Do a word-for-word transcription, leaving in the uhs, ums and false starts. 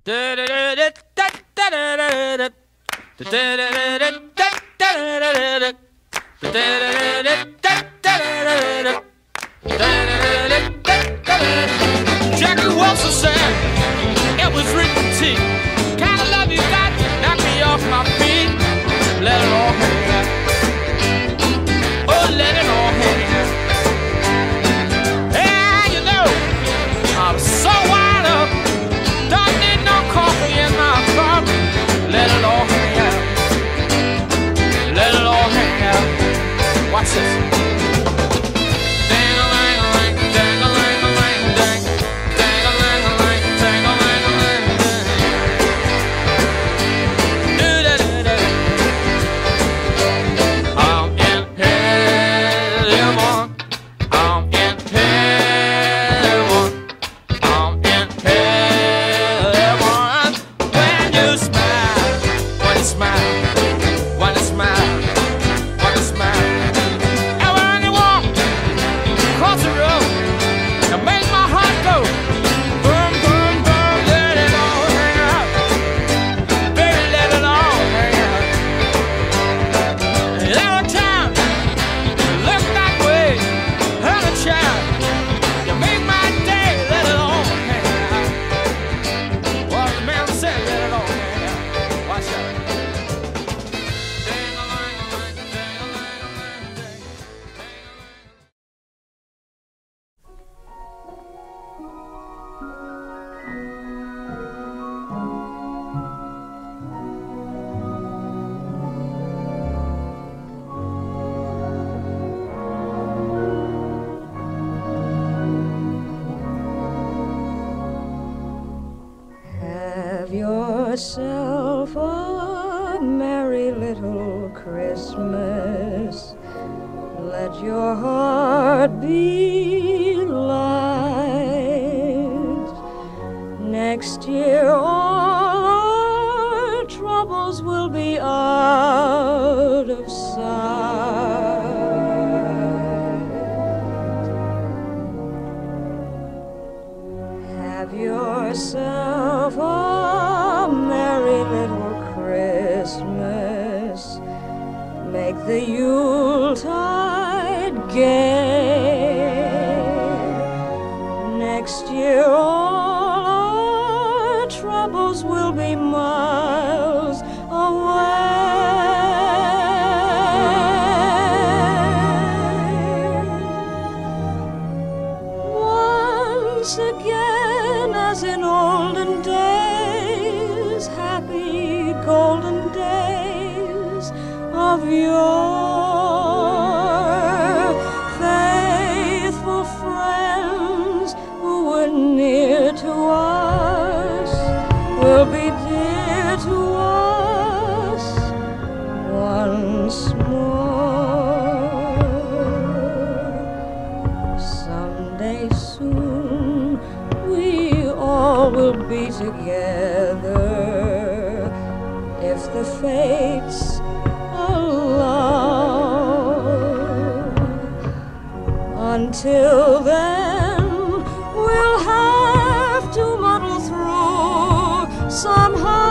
Jackie Wilson said it was written to kind of love you got, knock me off my feet. Let it all hang out. Oh, let it all hang out. Yeah, you know, I'm so wired up. Don't need no coffee in my cup. Let it all hang out. Let it all hang out. Watch this. Yourself a merry little Christmas. Let your heart be light. Next year all our troubles will be out of sight. Have yourself a merry little Christmas. Make the Yuletide gay. Next year all our troubles will be miles away. Once again, as in olden days, happy golden days of yore, faithful friends who were near to us will be dear to us once more. Someday soon we all will be together, if the fates allow. Until then, we'll have to muddle through somehow.